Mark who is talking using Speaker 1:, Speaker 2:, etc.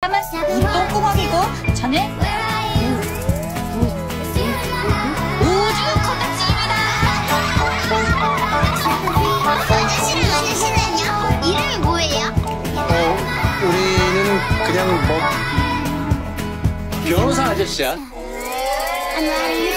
Speaker 1: 똥구멍이고 저는 우주 코딱지입니다.
Speaker 2: 아저씨는요? 이름이 뭐예요?
Speaker 3: 우리는 그냥 변호사 아저씨야.
Speaker 2: 안녕.